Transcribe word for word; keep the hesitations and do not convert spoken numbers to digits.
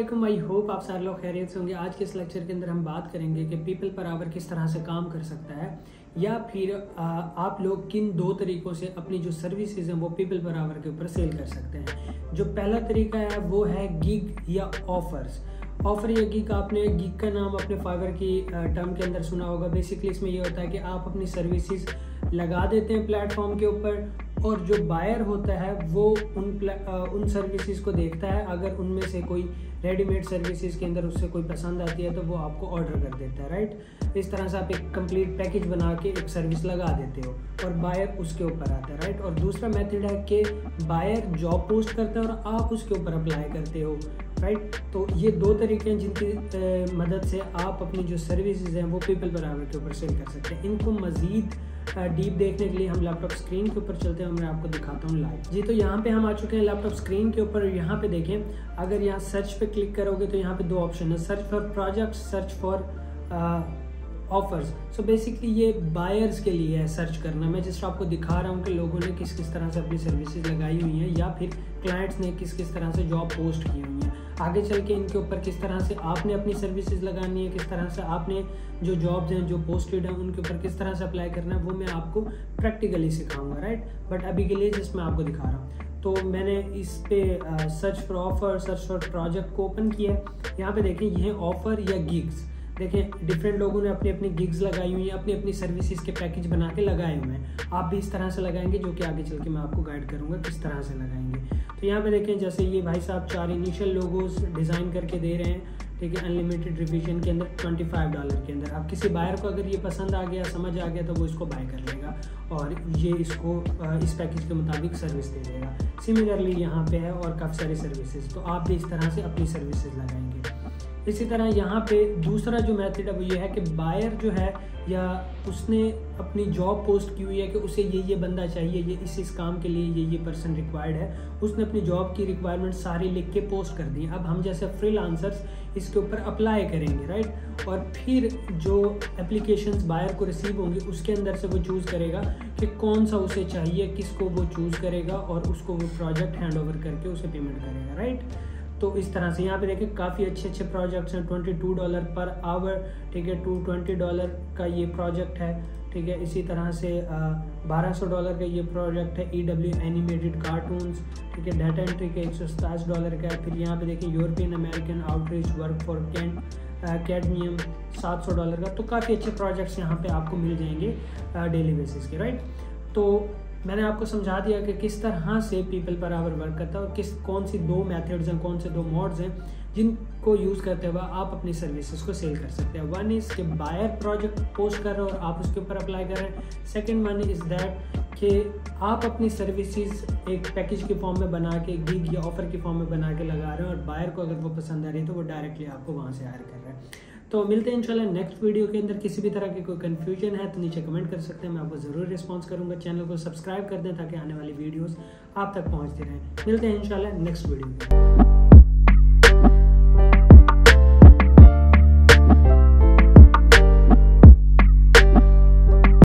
वालेकुम, I hope आप सारे लोग खैरियत से होंगे। आज के इस लेक्चर के अंदर हम बात करेंगे कि पीपल पर आवर किस तरह से काम कर सकता है, या फिर आ, आप लोग किन दो तरीकों से अपनी जो सर्विसेज हैं वो पीपल पर आवर के ऊपर सेल कर सकते हैं। जो पहला तरीका है वो है गिग या ऑफर्स। ऑफर या गिग, आपने गिग का नाम अपने फाइवर की टर्म के अंदर सुना होगा। बेसिकली इसमें ये होता है कि आप अपनी सर्विसेज लगा देते हैं प्लेटफॉर्म के ऊपर, और जो बायर होता है वो उन उन सर्विसेज को देखता है। अगर उनमें से कोई रेडीमेड सर्विसेज के अंदर उससे कोई पसंद आती है तो वो आपको ऑर्डर कर देता है, राइट। इस तरह से आप एक कंप्लीट पैकेज बना के एक सर्विस लगा देते हो और बायर उसके ऊपर आता है, राइट। और दूसरा मेथड है कि बायर जॉब पोस्ट करता है और आप उसके ऊपर अप्लाई करते हो, राइट। तो ये दो तरीके हैं जिनकी मदद से आप अपनी जो सर्विसेज हैं वो पीपल पर आवर के ऊपर सेल कर सकते हैं। इनको मजीद डीप देखने के लिए हम लैपटॉप स्क्रीन के ऊपर चलते हैं और मैं आपको दिखाता हूँ लाइव। जी, तो यहाँ पे हम आ चुके हैं लैपटॉप स्क्रीन के ऊपर। यहाँ पे देखें, अगर यहाँ सर्च पे क्लिक करोगे तो यहाँ पे दो ऑप्शन है, search for project, search for offers. So basically ये बायर्स के लिए है सर्च करना। मैं जस्ट आपको दिखा रहा हूँ कि लोगों ने किस किस तरह से अपनी सर्विसेज लगाई हुई हैं, या फिर क्लाइंट्स ने किस किस तरह से जॉब पोस्ट की हुई हैं। आगे चल के इनके ऊपर किस तरह से आपने अपनी सर्विसेज लगानी है, किस तरह से आपने जो जॉब्स हैं जो पोस्टेड हैं उनके ऊपर किस तरह से अप्लाई करना है, वो मैं आपको प्रैक्टिकली सिखाऊंगा, राइट। बट अभी के लिए जस्ट मैं आपको दिखा रहा हूँ। तो मैंने इस पे search for offer, search for project को ओपन किया है। यहाँ पे देखें, ये ऑफर या गिग्स। देखें, डिफरेंट लोगों ने अपनी अपनी गिग्स लगाई हुई हैं, अपनी अपनी सर्विसेज के पैकेज बना के लगाए हुए हैं। आप भी इस तरह से लगाएंगे, जो कि आगे चल के मैं आपको गाइड करूंगा किस तरह से लगाएंगे। तो यहाँ पे देखें, जैसे ये भाई साहब चार इनिशियल लोगोस डिज़ाइन करके दे रहे हैं, ठीक है, अनलिमिटेड रिवीजन के अंदर पच्चीस डॉलर के अंदर। अब किसी बायर को अगर ये पसंद आ गया, समझ आ गया, तो वो इसको बाय कर लेगा और ये इसको इस पैकेज के मुताबिक सर्विस दे देगा। सिमिलरली यहाँ पे है और काफ़ी सारी सर्विसेज, तो आप भी इस तरह से अपनी सर्विसेज लगाएंगे। इसी तरह यहाँ पे दूसरा जो मेथड है वो ये है कि बायर जो है, या उसने अपनी जॉब पोस्ट की हुई है कि उसे ये ये बंदा चाहिए, ये इस इस काम के लिए ये ये पर्सन रिक्वायर्ड है, उसने अपनी जॉब की रिक्वायरमेंट सारी लिख के पोस्ट कर दी। अब हम जैसे फ्रीलांसर्स इसके ऊपर अप्लाई करेंगे, राइट। और फिर जो एप्लीकेशंस बायर को रिसीव होंगी उसके अंदर से वो चूज़ करेगा कि कौन सा उसे चाहिए, किसको वो चूज़ करेगा और उसको वो प्रोजेक्ट हैंड ओवर करके उसे पेमेंट करेगा, राइट। तो इस तरह से यहाँ पे देखिए काफ़ी अच्छे अच्छे प्रोजेक्ट्स हैं। बाईस डॉलर पर आवर, ठीक है, टू ट्वेंटी डॉलर का ये प्रोजेक्ट है, ठीक है। इसी तरह से बारह सौ डॉलर का ये प्रोजेक्ट है, ई डब्ल्यू एनिमेटेड कार्टून्स, ठीक है। डाटा एंट्री का एक सौ सताईस डॉलर का है। फिर यहाँ पे देखिए European American outreach work for can cadmium सात सौ डॉलर का। तो काफ़ी अच्छे प्रोजेक्ट्स यहाँ पे आपको मिल जाएंगे डेली बेसिस के, राइट। तो मैंने आपको समझा दिया कि किस तरह से पीपल पर आवर वर्क करता है और किस कौन सी दो मेथड्स हैं, कौन से दो मोड्स हैं जिनको यूज़ करते हुए आप अपनी सर्विसेज को सेल कर सकते हैं। वन इज़ के बायर प्रोजेक्ट पोस्ट कर रहे हो और आप उसके ऊपर अप्लाई कर रहे हैं। सेकंड वन इज़ दैट कि आप अपनी सर्विसेज एक पैकेज के फॉर्म में बना के, गिग या ऑफर के फॉर्म में बना के लगा रहे हैं, और बायर को अगर वो पसंद आ रही है तो वो डायरेक्टली आपको वहाँ से हायर कर रहे हैं। तो मिलते हैं इंशाल्लाह नेक्स्ट वीडियो के अंदर। किसी भी तरह की कोई कंफ्यूजन है तो नीचे कमेंट कर सकते हैं, मैं आपको ज़रूर रिस्पॉन्स करूंगा। चैनल को सब्सक्राइब कर दें ताकि आने वाली वीडियोस आप तक पहुंचती रहें। मिलते हैं इंशाल्लाह नेक्स्ट वीडियो में।